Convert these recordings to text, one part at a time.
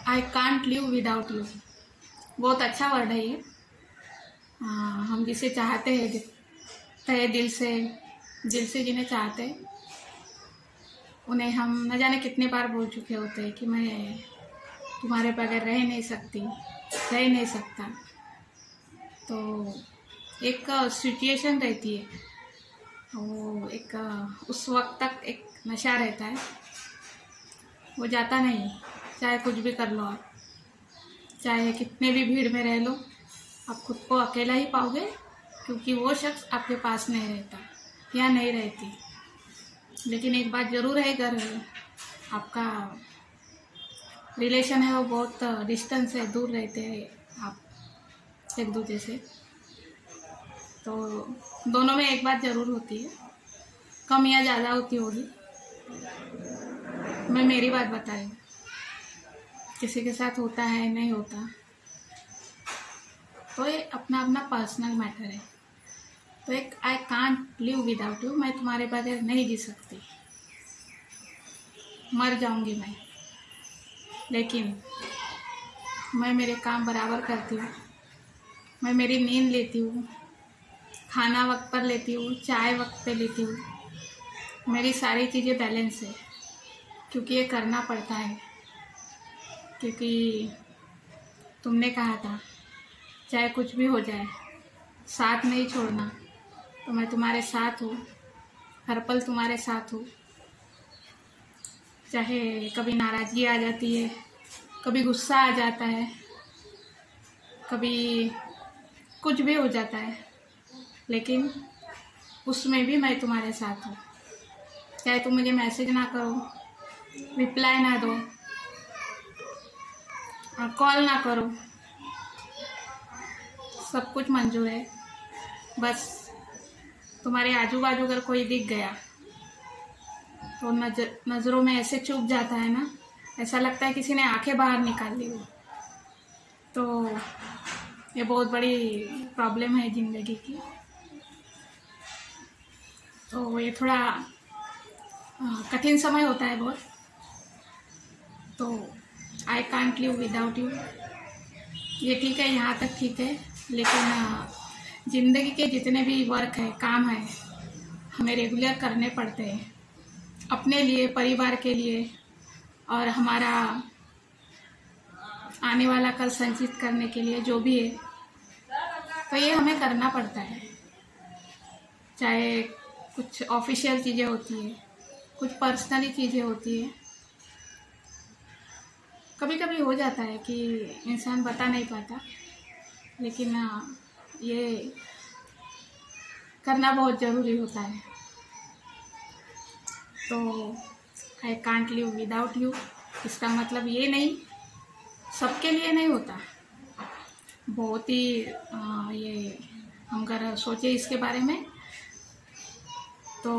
I can't live without you. बहुत अच्छा word है ये। हम जिसे चाहते हैं तहे दिल से जिन्हें चाहते हैं उन्हें हम न जाने कितने बार बोल चुके होते हैं कि मैं तुम्हारे बगैर रह नहीं सकता। तो एक सिचुएशन रहती है, वो एक उस वक्त तक एक नशा रहता है, वो जाता नहीं। चाहे कुछ भी कर लो आप, चाहे कितने भी भीड़ में रह लो, आप खुद को अकेला ही पाओगे, क्योंकि वो शख्स आपके पास नहीं रहता या नहीं रहती। लेकिन एक बात ज़रूर है, अगर आपका रिलेशन है वो बहुत डिस्टेंस है, दूर रहते हैं आप एक दूसरे से, तो दोनों में एक बात ज़रूर होती है, कम या ज़्यादा होती होगी। मैं मेरी बात बता रही हूँ, किसी के साथ होता है नहीं होता तो ये अपना अपना पर्सनल मैटर है। तो एक I can't live without you, मैं तुम्हारे बगैर नहीं जी सकती, मर जाऊंगी मैं, लेकिन मैं मेरे काम बराबर करती हूँ, मैं मेरी नींद लेती हूँ, खाना वक्त पर लेती हूँ, चाय वक्त पे लेती हूँ, मेरी सारी चीज़ें बैलेंस है, क्योंकि ये करना पड़ता है, क्योंकि तुमने कहा था चाहे कुछ भी हो जाए साथ नहीं छोड़ना। तो मैं तुम्हारे साथ हूँ, हर पल तुम्हारे साथ हूँ। चाहे कभी नाराज़गी आ जाती है, कभी गुस्सा आ जाता है, कभी कुछ भी हो जाता है, लेकिन उसमें भी मैं तुम्हारे साथ हूँ। चाहे तुम मुझे मैसेज ना करो, रिप्लाई ना दो और कॉल ना करो, सब कुछ मंजूर है। बस तुम्हारे आजू बाजू अगर कोई दिख गया तो नज़रों में ऐसे चुभ जाता है ना, ऐसा लगता है किसी ने आंखें बाहर निकाल ली हो। तो ये बहुत बड़ी प्रॉब्लम है ज़िंदगी की। तो ये थोड़ा कठिन समय होता है बहुत। तो I can't live without you, ये ठीक है, यहाँ तक ठीक है, लेकिन ज़िंदगी के जितने भी वर्क है, काम है, हमें रेगुलर करने पड़ते हैं, अपने लिए, परिवार के लिए, और हमारा आने वाला कल संचित करने के लिए, जो भी है, तो ये हमें करना पड़ता है। चाहे कुछ ऑफिशियल चीज़ें होती है, कुछ पर्सनली चीज़ें होती है, कभी कभी हो जाता है कि इंसान बता नहीं पाता, लेकिन ये करना बहुत ज़रूरी होता है। तो I can't live without you, इसका मतलब ये नहीं, सबके लिए नहीं होता। बहुत ही ये हम अगर सोचे इसके बारे में तो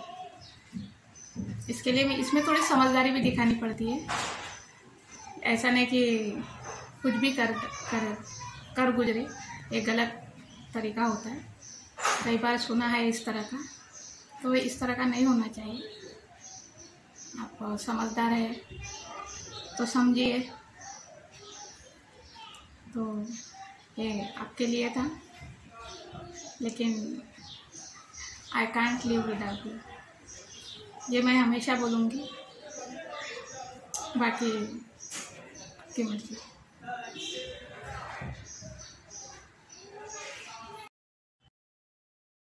इसके लिए इसमें थोड़ी समझदारी भी दिखानी पड़ती है। ऐसा नहीं कि कुछ भी कर गुजरे, एक गलत तरीका होता है, कई बार सुना है इस तरह का, तो इस तरह का नहीं होना चाहिए। आप समझदार है तो समझिए। तो ये आपके लिए था, लेकिन I can't live without you, ये मैं हमेशा बोलूँगी, बाकी आपकी मर्जी।